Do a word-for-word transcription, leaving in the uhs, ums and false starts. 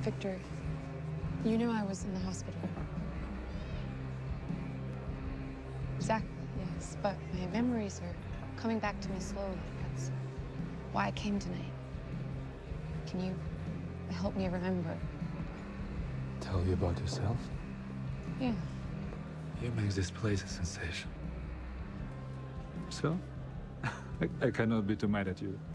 Victor, you know I was in the hospital. Exactly, yes. But my memories are coming back to me slowly. That's why I came tonight. Can you help me remember? Tell you about yourself? Yeah. You make this place a sensation. So, I, I cannot be too mad at you.